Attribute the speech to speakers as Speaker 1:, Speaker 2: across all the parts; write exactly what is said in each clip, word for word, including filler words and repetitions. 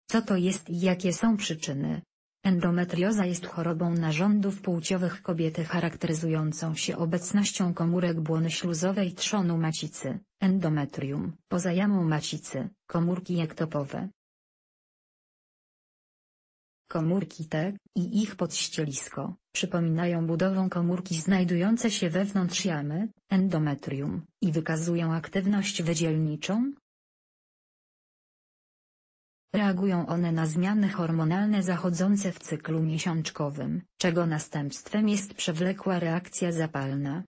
Speaker 1: Co to jest i jakie są przyczyny? Endometrioza jest chorobą narządów płciowych kobiety charakteryzującą się obecnością komórek błony śluzowej trzonu macicy, endometrium, poza jamą macicy, komórki ektopowe. Komórki te, i ich podścielisko, przypominają budową komórki znajdujące się wewnątrz jamy, endometrium, i wykazują aktywność wydzielniczą. Reagują one na zmiany hormonalne zachodzące w cyklu miesiączkowym, czego następstwem jest przewlekła reakcja zapalna.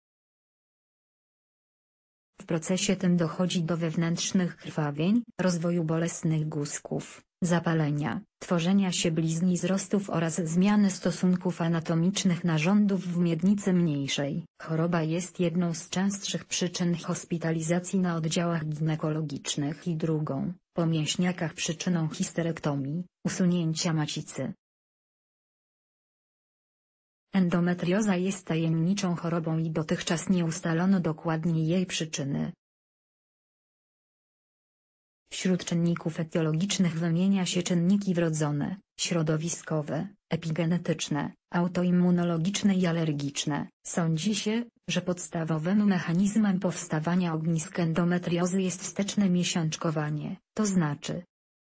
Speaker 1: W procesie tym dochodzi do wewnętrznych krwawień, rozwoju bolesnych guzków, zapalenia, tworzenia się blizn i wzrostów oraz zmiany stosunków anatomicznych narządów w miednicy mniejszej. Choroba jest jedną z częstszych przyczyn hospitalizacji na oddziałach ginekologicznych i drugą, po mięśniakach, przyczyną histerektomii, usunięcia macicy. Endometrioza jest tajemniczą chorobą i dotychczas nie ustalono dokładnie jej przyczyny. Wśród czynników etiologicznych wymienia się czynniki wrodzone, środowiskowe, epigenetyczne, autoimmunologiczne i alergiczne. Sądzi się, że podstawowym mechanizmem powstawania ognisk endometriozy jest wsteczne miesiączkowanie, to znaczy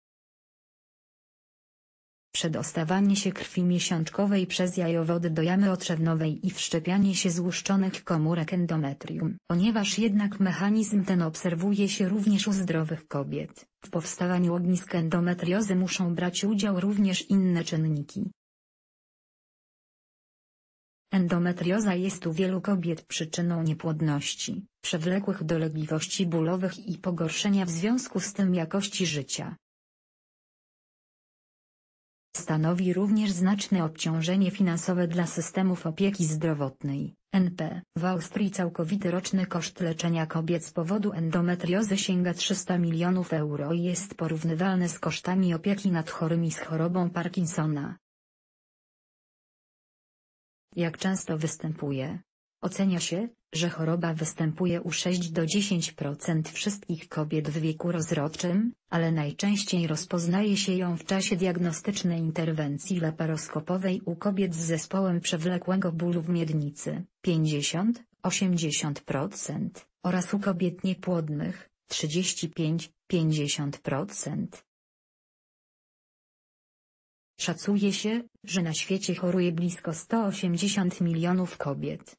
Speaker 1: przedostawanie się krwi miesiączkowej przez jajowody do jamy otrzewniowej i wszczepianie się złuszczonych komórek endometrium. Ponieważ jednak mechanizm ten obserwuje się również u zdrowych kobiet, w powstawaniu ognisk endometriozy muszą brać udział również inne czynniki. Endometrioza jest u wielu kobiet przyczyną niepłodności, przewlekłych dolegliwości bólowych i pogorszenia w związku z tym jakości życia. Stanowi również znaczne obciążenie finansowe dla systemów opieki zdrowotnej, N P. W Austrii całkowity roczny koszt leczenia kobiet z powodu endometriozy sięga trzysta milionów euro i jest porównywalny z kosztami opieki nad chorymi z chorobą Parkinsona. Jak często występuje? Ocenia się, że choroba występuje u sześć do dziesięciu procent wszystkich kobiet w wieku rozrodczym, ale najczęściej rozpoznaje się ją w czasie diagnostycznej interwencji laparoskopowej u kobiet z zespołem przewlekłego bólu w miednicy pięćdziesiąt do osiemdziesięciu procent oraz u kobiet niepłodnych trzydzieści pięć do pięćdziesięciu procent. Szacuje się, że na świecie choruje blisko sto osiemdziesiąt milionów kobiet.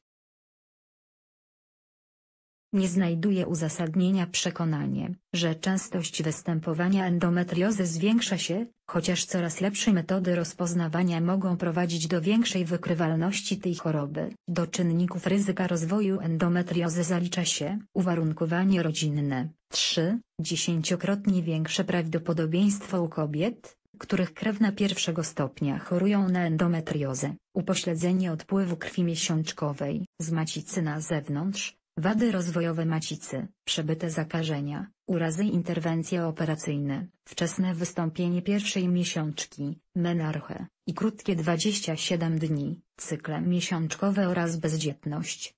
Speaker 1: Nie znajduje uzasadnienia przekonanie, że częstość występowania endometriozy zwiększa się, chociaż coraz lepsze metody rozpoznawania mogą prowadzić do większej wykrywalności tej choroby. Do czynników ryzyka rozwoju endometriozy zalicza się uwarunkowanie rodzinne, trzy do dziesięciokrotnie większe prawdopodobieństwo u kobiet, których krewne pierwszego stopnia chorują na endometriozę, upośledzenie odpływu krwi miesiączkowej z macicy na zewnątrz, wady rozwojowe macicy, przebyte zakażenia, urazy i interwencje operacyjne, wczesne wystąpienie pierwszej miesiączki, menarche, i krótkie dwadzieścia siedem dni, cykle miesiączkowe oraz bezdzietność.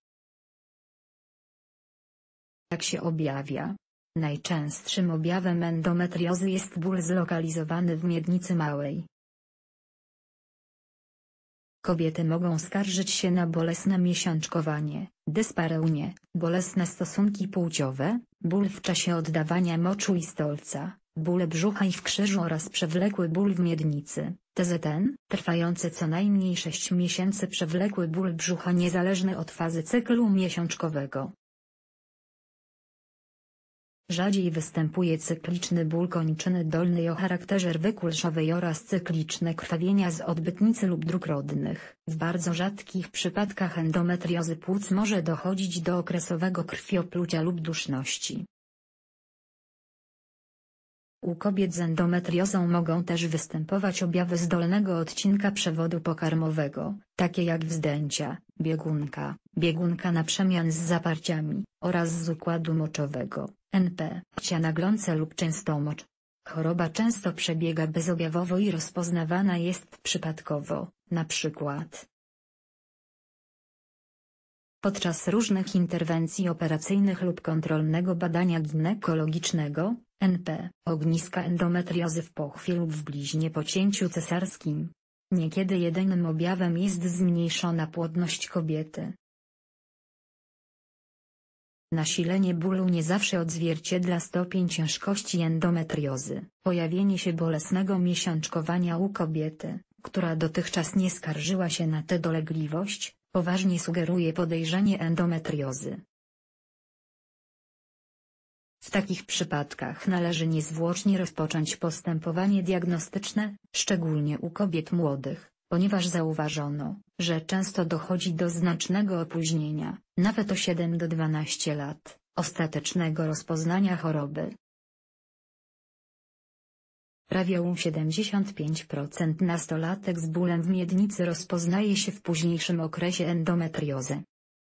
Speaker 1: Jak się objawia? Najczęstszym objawem endometriozy jest ból zlokalizowany w miednicy małej. Kobiety mogą skarżyć się na bolesne miesiączkowanie, dyspareunię, bolesne stosunki płciowe, ból w czasie oddawania moczu i stolca, bóle brzucha i w krzyżu oraz przewlekły ból w miednicy, T Z N, trwający co najmniej sześć miesięcy, przewlekły ból brzucha niezależny od fazy cyklu miesiączkowego. Rzadziej występuje cykliczny ból kończyny dolnej o charakterze rwy kulszowej oraz cykliczne krwawienia z odbytnicy lub dróg rodnych. W bardzo rzadkich przypadkach endometriozy płuc może dochodzić do okresowego krwioplucia lub duszności. U kobiet z endometriozą mogą też występować objawy z dolnego odcinka przewodu pokarmowego, takie jak wzdęcia, biegunka, biegunka na przemian z zaparciami, oraz z układu moczowego, N P, pcia naglące lub częstomocz. Choroba często przebiega bezobjawowo i rozpoznawana jest przypadkowo, na przykład Podczas różnych interwencji operacyjnych lub kontrolnego badania ginekologicznego, N P, ogniska endometriozy w pochwie lub w bliźnie po cięciu cesarskim. Niekiedy jedynym objawem jest zmniejszona płodność kobiety. Nasilenie bólu nie zawsze odzwierciedla stopień ciężkości endometriozy. Pojawienie się bolesnego miesiączkowania u kobiety, która dotychczas nie skarżyła się na tę dolegliwość, poważnie sugeruje podejrzenie endometriozy. W takich przypadkach należy niezwłocznie rozpocząć postępowanie diagnostyczne, szczególnie u kobiet młodych, ponieważ zauważono, że często dochodzi do znacznego opóźnienia, nawet o siedem do dwunastu lat, ostatecznego rozpoznania choroby. Prawie u siedemdziesiąt pięć procent nastolatek z bólem w miednicy rozpoznaje się w późniejszym okresie endometriozę.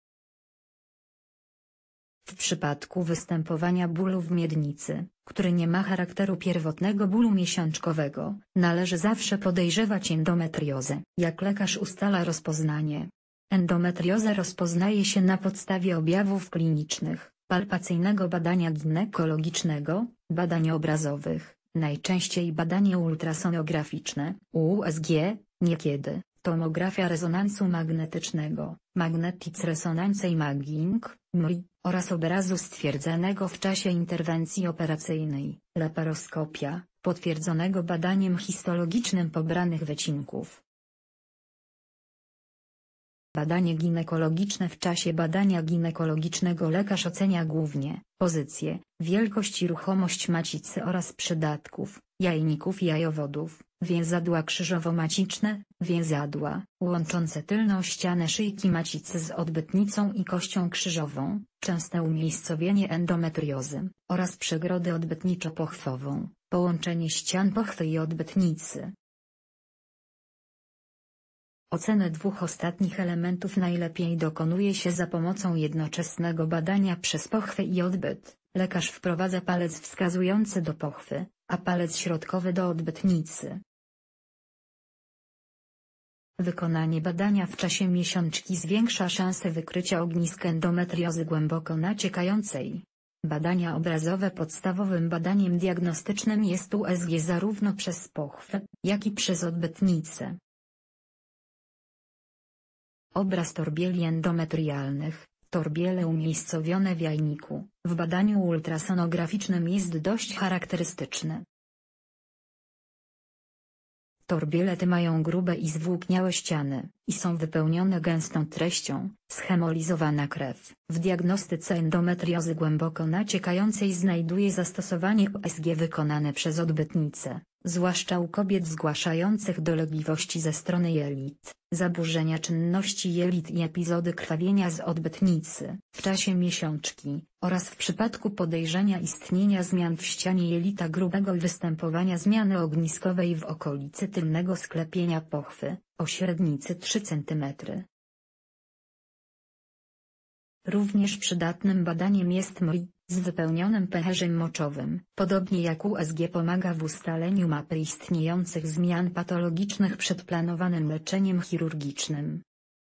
Speaker 1: W przypadku występowania bólu w miednicy, który nie ma charakteru pierwotnego bólu miesiączkowego, należy zawsze podejrzewać endometriozę. Jak lekarz ustala rozpoznanie? Endometriozę rozpoznaje się na podstawie objawów klinicznych, palpacyjnego badania ginekologicznego, badań obrazowych, najczęściej badanie ultrasonograficzne, U S G, niekiedy tomografia rezonansu magnetycznego, Magnetic Resonance Imaging, M R I, oraz obrazu stwierdzonego w czasie interwencji operacyjnej, laparoskopia, potwierdzonego badaniem histologicznym pobranych wycinków. Badanie ginekologiczne. W czasie badania ginekologicznego lekarz ocenia głównie pozycję, wielkość i ruchomość macicy oraz przydatków, jajników i jajowodów, więzadła krzyżowo-maciczne, więzadła, łączące tylną ścianę szyjki macicy z odbytnicą i kością krzyżową, częste umiejscowienie endometriozy, oraz przegrodę odbytniczo-pochwową, połączenie ścian pochwy i odbytnicy. Ocenę dwóch ostatnich elementów najlepiej dokonuje się za pomocą jednoczesnego badania przez pochwę i odbyt. Lekarz wprowadza palec wskazujący do pochwy, a palec środkowy do odbytnicy. Wykonanie badania w czasie miesiączki zwiększa szanse wykrycia ognisk endometriozy głęboko naciekającej. Badania obrazowe. Podstawowym badaniem diagnostycznym jest U S G zarówno przez pochwę, jak i przez odbytnicę. Obraz torbieli endometrialnych, torbiele umiejscowione w jajniku, w badaniu ultrasonograficznym jest dość charakterystyczny. Torbiele te mają grube i zwłókniałe ściany, i są wypełnione gęstą treścią, schemolizowana krew. W diagnostyce endometriozy głęboko naciekającej znajduje zastosowanie U S G wykonane przez odbytnicę, zwłaszcza u kobiet zgłaszających dolegliwości ze strony jelit, zaburzenia czynności jelit i epizody krwawienia z odbytnicy w czasie miesiączki, oraz w przypadku podejrzenia istnienia zmian w ścianie jelita grubego i występowania zmiany ogniskowej w okolicy tylnego sklepienia pochwy, o średnicy trzy centymetry. Również przydatnym badaniem jest M R I, z wypełnionym pęcherzem moczowym. Podobnie jak U S G pomaga w ustaleniu mapy istniejących zmian patologicznych przed planowanym leczeniem chirurgicznym.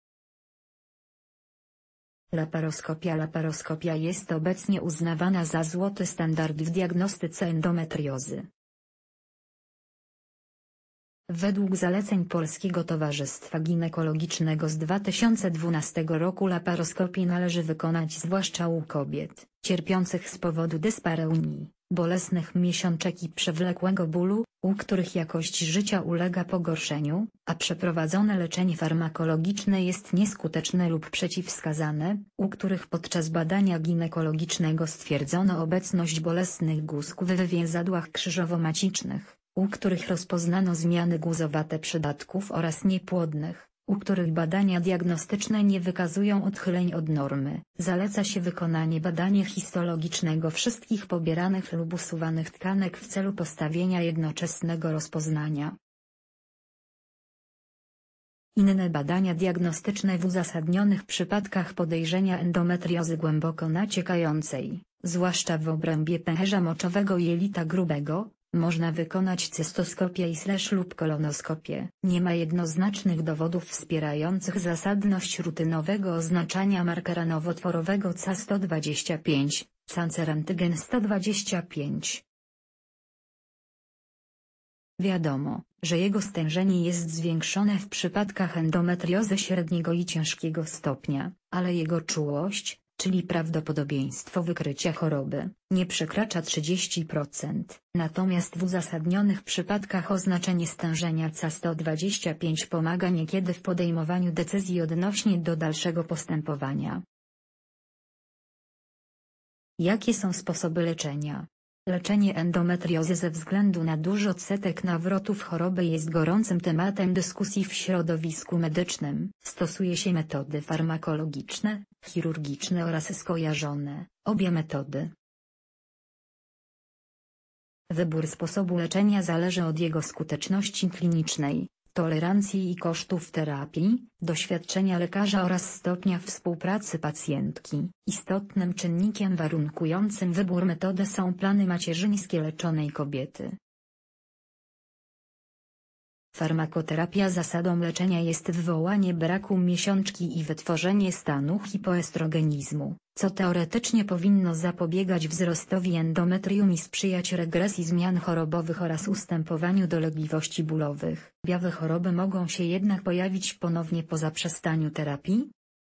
Speaker 1: Laparoskopia. Laparoskopia jest obecnie uznawana za złoty standard w diagnostyce endometriozy. Według zaleceń Polskiego Towarzystwa Ginekologicznego z dwa tysiące dwunastego roku laparoskopię należy wykonać zwłaszcza u kobiet cierpiących z powodu dyspareunii, bolesnych miesiączek i przewlekłego bólu, u których jakość życia ulega pogorszeniu, a przeprowadzone leczenie farmakologiczne jest nieskuteczne lub przeciwwskazane, u których podczas badania ginekologicznego stwierdzono obecność bolesnych guzków w więzadłach krzyżowo-macicznych, u których rozpoznano zmiany guzowate przydatków oraz niepłodnych, u których badania diagnostyczne nie wykazują odchyleń od normy. Zaleca się wykonanie badania histologicznego wszystkich pobieranych lub usuwanych tkanek w celu postawienia jednoczesnego rozpoznania. Inne badania diagnostyczne w uzasadnionych przypadkach podejrzenia endometriozy głęboko naciekającej, zwłaszcza w obrębie pęcherza moczowego jelita grubego, Można wykonać cystoskopię i slash lub kolonoskopię. Nie ma jednoznacznych dowodów wspierających zasadność rutynowego oznaczania markera nowotworowego C A sto dwadzieścia pięć, cancerantygen sto dwadzieścia pięć. Wiadomo, że jego stężenie jest zwiększone w przypadkach endometriozy średniego i ciężkiego stopnia, ale jego czułość, czyli prawdopodobieństwo wykrycia choroby, nie przekracza trzydziestu procent. Natomiast w uzasadnionych przypadkach oznaczenie stężenia C A sto dwadzieścia pięć pomaga niekiedy w podejmowaniu decyzji odnośnie do dalszego postępowania. Jakie są sposoby leczenia? Leczenie endometriozy ze względu na duży odsetek nawrotów choroby jest gorącym tematem dyskusji w środowisku medycznym. Stosuje się metody farmakologiczne, chirurgiczne oraz skojarzone, obie metody. Wybór sposobu leczenia zależy od jego skuteczności klinicznej, tolerancji i kosztów terapii, doświadczenia lekarza oraz stopnia współpracy pacjentki. Istotnym czynnikiem warunkującym wybór metody są plany macierzyńskie leczonej kobiety. Farmakoterapia. Zasadą leczenia jest wywołanie braku miesiączki i wytworzenie stanu hipoestrogenizmu, co teoretycznie powinno zapobiegać wzrostowi endometrium i sprzyjać regresji zmian chorobowych oraz ustępowaniu dolegliwości bólowych. Objawy choroby mogą się jednak pojawić ponownie po zaprzestaniu terapii.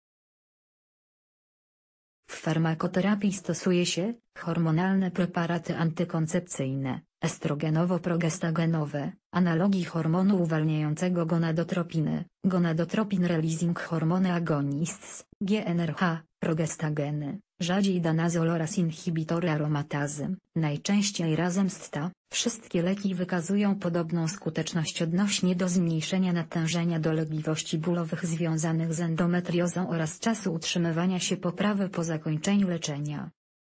Speaker 1: W farmakoterapii stosuje się hormonalne preparaty antykoncepcyjne, estrogenowo-progestagenowe, analogi hormonu uwalniającego gonadotropiny, gonadotropin releasing hormone agonists, G N R H, progestageny, rzadziej danazol oraz inhibitory aromatazy, najczęściej razem z T A. Wszystkie leki wykazują podobną skuteczność odnośnie do zmniejszenia natężenia dolegliwości bólowych związanych z endometriozą oraz czasu utrzymywania się poprawy po zakończeniu leczenia.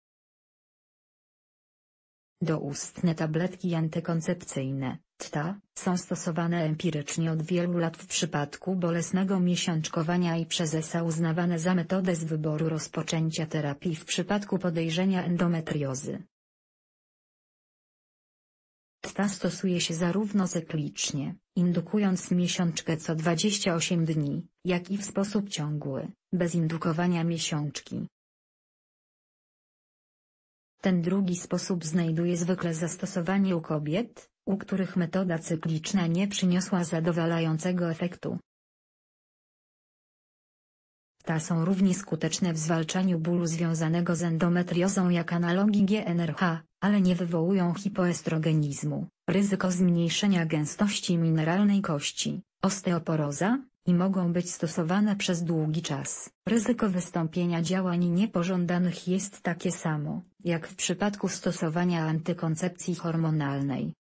Speaker 1: Doustne tabletki antykoncepcyjne, T A, są stosowane empirycznie od wielu lat w przypadku bolesnego miesiączkowania i przez S A uznawane za metodę z wyboru rozpoczęcia terapii w przypadku podejrzenia endometriozy. T A stosuje się zarówno cyklicznie, indukując miesiączkę co dwadzieścia osiem dni, jak i w sposób ciągły, bez indukowania miesiączki. Ten drugi sposób znajduje zwykle zastosowanie u kobiet, u których metoda cykliczna nie przyniosła zadowalającego efektu. T A są równie skuteczne w zwalczaniu bólu związanego z endometriozą jak analogi G N R H, ale nie wywołują hipoestrogenizmu, ryzyko zmniejszenia gęstości mineralnej kości, osteoporoza, i mogą być stosowane przez długi czas. Ryzyko wystąpienia działań niepożądanych jest takie samo, jak w przypadku stosowania antykoncepcji hormonalnej.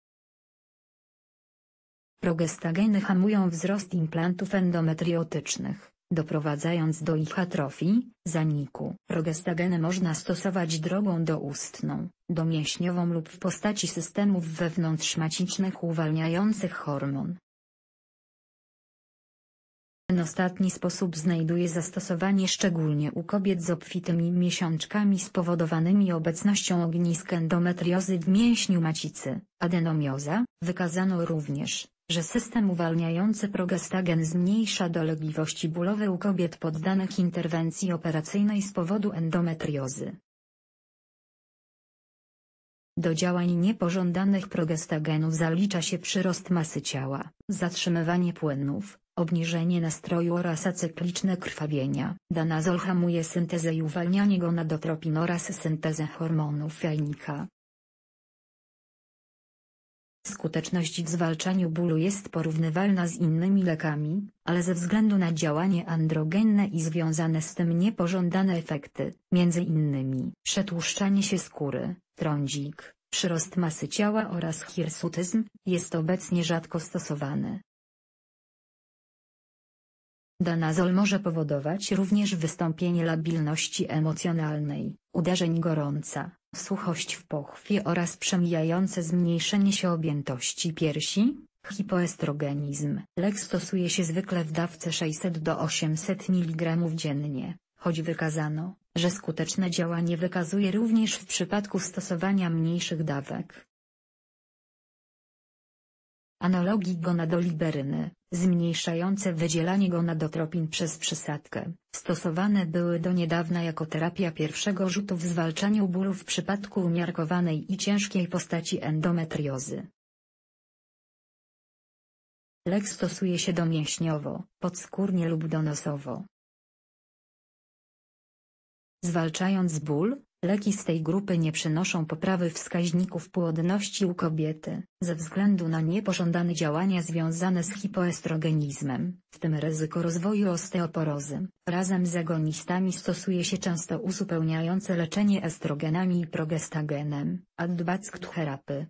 Speaker 1: Progestageny hamują wzrost implantów endometriotycznych, doprowadzając do ich atrofii, zaniku. Progestageny można stosować drogą doustną, domięśniową lub w postaci systemów wewnątrzmacicznych uwalniających hormon. Ten ostatni sposób znajduje zastosowanie szczególnie u kobiet z obfitymi miesiączkami spowodowanymi obecnością ognisk endometriozy w mięśniu macicy, adenomioza. Wykazano również, że system uwalniający progestagen zmniejsza dolegliwości bólowe u kobiet poddanych interwencji operacyjnej z powodu endometriozy. Do działań niepożądanych progestagenów zalicza się przyrost masy ciała, zatrzymywanie płynów, obniżenie nastroju oraz acykliczne krwawienia. Danazol hamuje syntezę i uwalnianie gonadotropin oraz syntezę hormonów jajnika. Skuteczność w zwalczaniu bólu jest porównywalna z innymi lekami, ale ze względu na działanie androgenne i związane z tym niepożądane efekty, między innymi przetłuszczanie się skóry, trądzik, przyrost masy ciała oraz hirsutyzm, jest obecnie rzadko stosowany. Danazol może powodować również wystąpienie labilności emocjonalnej, uderzeń gorąca, suchość w pochwie oraz przemijające zmniejszenie się objętości piersi, hipoestrogenizm. Lek stosuje się zwykle w dawce sześćset do osiemset miligramów dziennie, choć wykazano, że skuteczne działanie wykazuje również w przypadku stosowania mniejszych dawek. Analogii gonadoliberyny, zmniejszające wydzielanie gonadotropin przez przysadkę, stosowane były do niedawna jako terapia pierwszego rzutu w zwalczaniu bólu w przypadku umiarkowanej i ciężkiej postaci endometriozy. Lek stosuje się domięśniowo, podskórnie lub donosowo. Zwalczając ból, leki z tej grupy nie przynoszą poprawy wskaźników płodności u kobiety, ze względu na niepożądane działania związane z hipoestrogenizmem, w tym ryzyko rozwoju osteoporozy. Razem z agonistami stosuje się często uzupełniające leczenie estrogenami i progestagenem, advanced therapy.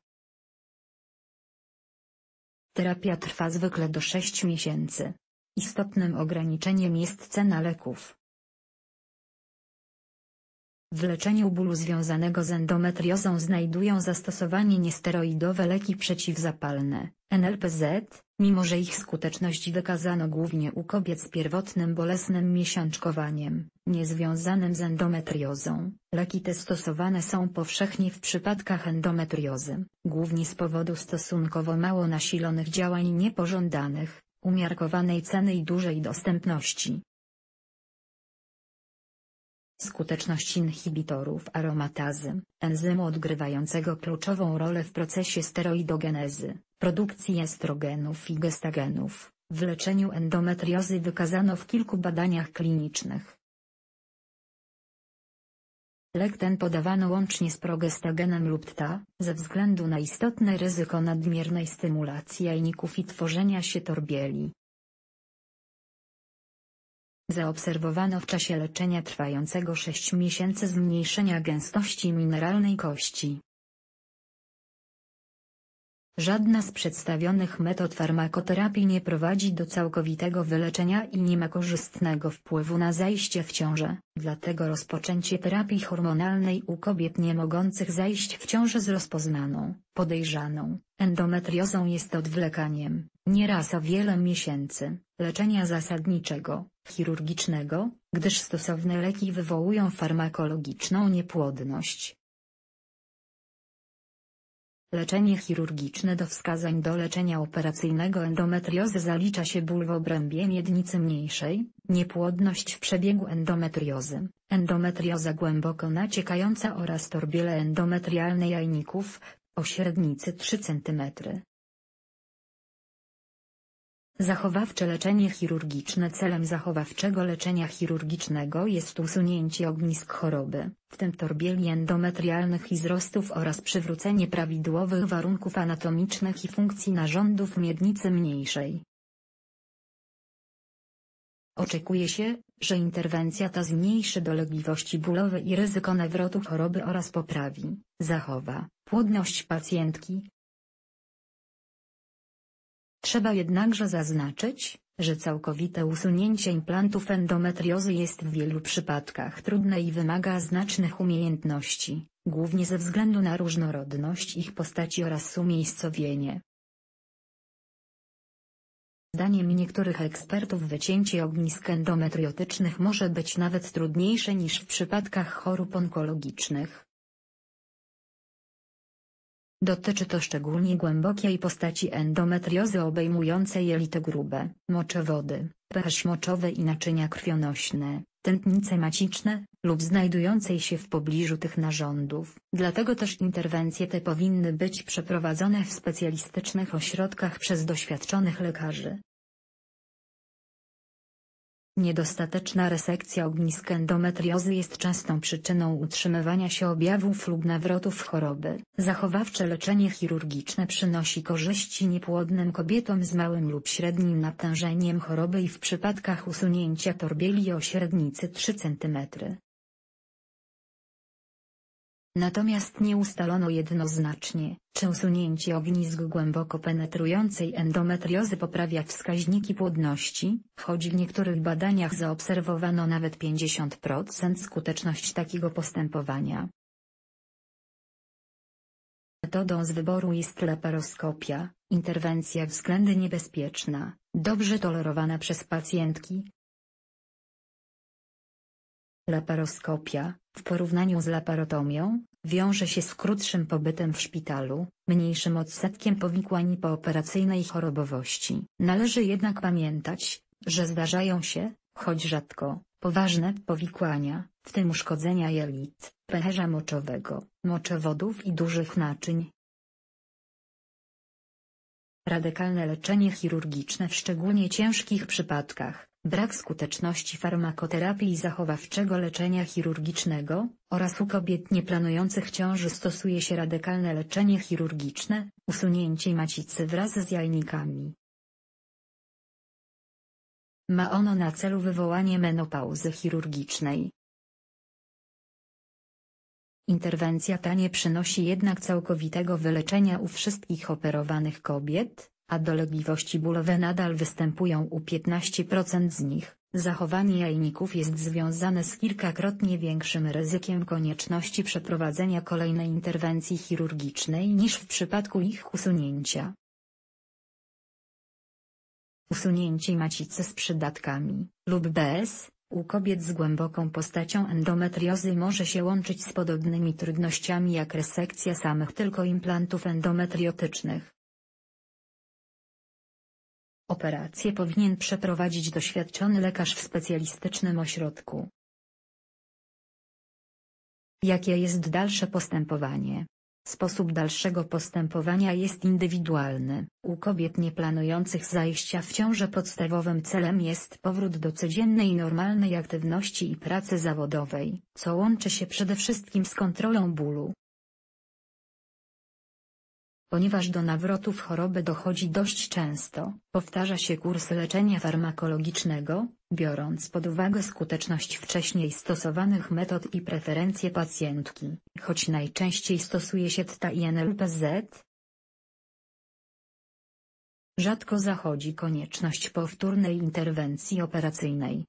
Speaker 1: Terapia trwa zwykle do sześciu miesięcy. Istotnym ograniczeniem jest cena leków. W leczeniu bólu związanego z endometriozą znajdują zastosowanie niesteroidowe leki przeciwzapalne, N L P Z, mimo że ich skuteczność wykazano głównie u kobiet z pierwotnym bolesnym miesiączkowaniem, niezwiązanym z endometriozą. Leki te stosowane są powszechnie w przypadkach endometriozy, głównie z powodu stosunkowo mało nasilonych działań niepożądanych, umiarkowanej ceny i dużej dostępności. Skuteczność inhibitorów aromatazy, enzymu odgrywającego kluczową rolę w procesie steroidogenezy, produkcji estrogenów i gestagenów, w leczeniu endometriozy wykazano w kilku badaniach klinicznych. Lek ten podawano łącznie z progestagenem lub T A, ze względu na istotne ryzyko nadmiernej stymulacji jajników i tworzenia się torbieli. Zaobserwowano w czasie leczenia trwającego sześć miesięcy zmniejszenia gęstości mineralnej kości. Żadna z przedstawionych metod farmakoterapii nie prowadzi do całkowitego wyleczenia i nie ma korzystnego wpływu na zajście w ciążę, dlatego rozpoczęcie terapii hormonalnej u kobiet nie mogących zajść w ciążę z rozpoznaną, podejrzaną, endometriozą jest odwlekaniem, nieraz o wiele miesięcy, leczenia zasadniczego, chirurgicznego, gdyż stosowne leki wywołują farmakologiczną niepłodność. Leczenie chirurgiczne do wskazań do leczenia operacyjnego endometriozy zalicza się ból w obrębie miednicy mniejszej, niepłodność w przebiegu endometriozy, endometrioza głęboko naciekająca oraz torbiele endometrialne jajników, o średnicy trzy centymetry. Zachowawcze leczenie chirurgiczne. Celem zachowawczego leczenia chirurgicznego jest usunięcie ognisk choroby, w tym torbieli endometrialnych i wzrostów oraz przywrócenie prawidłowych warunków anatomicznych i funkcji narządów miednicy mniejszej. Oczekuje się, że interwencja ta zmniejszy dolegliwości bólowe i ryzyko nawrotu choroby oraz poprawi, zachowa, płodność pacjentki. Trzeba jednakże zaznaczyć, że całkowite usunięcie implantów endometriozy jest w wielu przypadkach trudne i wymaga znacznych umiejętności, głównie ze względu na różnorodność ich postaci oraz umiejscowienie. Zdaniem niektórych ekspertów wycięcie ognisk endometriotycznych może być nawet trudniejsze niż w przypadkach chorób onkologicznych. Dotyczy to szczególnie głębokiej postaci endometriozy obejmującej jelito grube, moczowody, pH moczowe i naczynia krwionośne, tętnice maciczne, lub znajdującej się w pobliżu tych narządów. Dlatego też interwencje te powinny być przeprowadzone w specjalistycznych ośrodkach przez doświadczonych lekarzy. Niedostateczna resekcja ognisk endometriozy jest częstą przyczyną utrzymywania się objawów lub nawrotów choroby. Zachowawcze leczenie chirurgiczne przynosi korzyści niepłodnym kobietom z małym lub średnim natężeniem choroby i w przypadkach usunięcia torbieli o średnicy trzy centymetry. Natomiast nie ustalono jednoznacznie, czy usunięcie ognisk głęboko penetrującej endometriozy poprawia wskaźniki płodności, choć w niektórych badaniach zaobserwowano nawet pięćdziesiąt procent skuteczność takiego postępowania. Metodą z wyboru jest laparoskopia, interwencja względnie niebezpieczna, dobrze tolerowana przez pacjentki. Laparoskopia, w porównaniu z laparotomią, wiąże się z krótszym pobytem w szpitalu, mniejszym odsetkiem powikłań pooperacyjnej chorobowości. Należy jednak pamiętać, że zdarzają się, choć rzadko, poważne powikłania, w tym uszkodzenia jelit, pęcherza moczowego, moczowodów i dużych naczyń. Radykalne leczenie chirurgiczne w szczególnie ciężkich przypadkach, brak skuteczności farmakoterapii i zachowawczego leczenia chirurgicznego, oraz u kobiet nieplanujących ciąży stosuje się radykalne leczenie chirurgiczne, usunięcie macicy wraz z jajnikami. Ma ono na celu wywołanie menopauzy chirurgicznej. Interwencja ta nie przynosi jednak całkowitego wyleczenia u wszystkich operowanych kobiet, a dolegliwości bólowe nadal występują u piętnastu procent z nich. Zachowanie jajników jest związane z kilkakrotnie większym ryzykiem konieczności przeprowadzenia kolejnej interwencji chirurgicznej niż w przypadku ich usunięcia. Usunięcie macicy z przydatkami, lub bez, u kobiet z głęboką postacią endometriozy może się łączyć z podobnymi trudnościami jak resekcja samych tylko implantów endometriotycznych. Operację powinien przeprowadzić doświadczony lekarz w specjalistycznym ośrodku. Jakie jest dalsze postępowanie? Sposób dalszego postępowania jest indywidualny. U kobiet nieplanujących zajścia w ciążę podstawowym celem jest powrót do codziennej normalnej aktywności i pracy zawodowej, co łączy się przede wszystkim z kontrolą bólu. Ponieważ do nawrotów choroby dochodzi dość często, powtarza się kurs leczenia farmakologicznego, biorąc pod uwagę skuteczność wcześniej stosowanych metod i preferencje pacjentki, choć najczęściej stosuje się T T i N L P Z. Rzadko zachodzi konieczność powtórnej interwencji operacyjnej.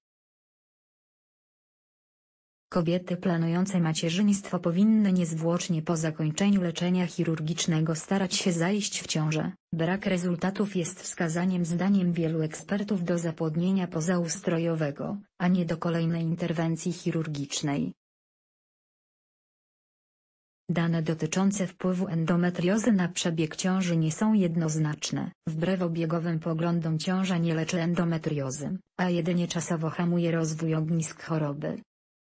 Speaker 1: Kobiety planujące macierzyństwo powinny niezwłocznie po zakończeniu leczenia chirurgicznego starać się zajść w ciążę. Brak rezultatów jest wskazaniem zdaniem wielu ekspertów do zapłodnienia pozaustrojowego, a nie do kolejnej interwencji chirurgicznej. Dane dotyczące wpływu endometriozy na przebieg ciąży nie są jednoznaczne. Wbrew obiegowym poglądom ciąża nie leczy endometriozy, a jedynie czasowo hamuje rozwój ognisk choroby.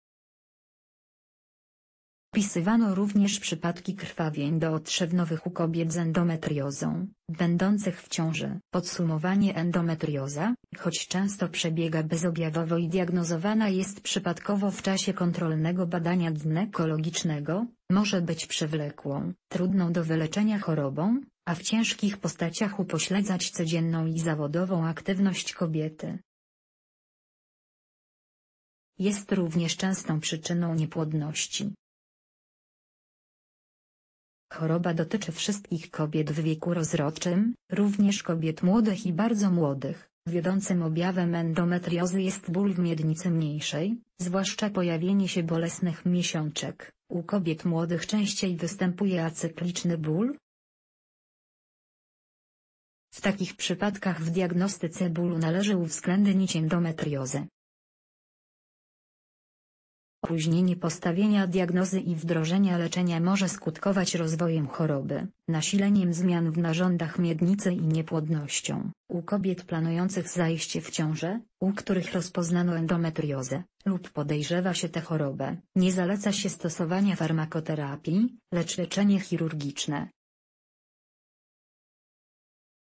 Speaker 1: Wpisywano również przypadki krwawień dotrzewnowych u kobiet z endometriozą, będących w ciąży. Podsumowanie: endometrioza, choć często przebiega bezobjawowo i diagnozowana jest przypadkowo w czasie kontrolnego badania ginekologicznego, może być przewlekłą, trudną do wyleczenia chorobą, a w ciężkich postaciach upośledzać codzienną i zawodową aktywność kobiety. Jest również częstą przyczyną niepłodności. Choroba dotyczy wszystkich kobiet w wieku rozrodczym, również kobiet młodych i bardzo młodych. Wiodącym objawem endometriozy jest ból w miednicy mniejszej, zwłaszcza pojawienie się bolesnych miesiączek. U kobiet młodych częściej występuje acykliczny ból. W takich przypadkach w diagnostyce bólu należy uwzględnić endometriozę. Opóźnienie postawienia diagnozy i wdrożenia leczenia może skutkować rozwojem choroby, nasileniem zmian w narządach miednicy i niepłodnością. U kobiet planujących zajście w ciążę, u których rozpoznano endometriozę, lub podejrzewa się tę chorobę, nie zaleca się stosowania farmakoterapii, lecz leczenie chirurgiczne.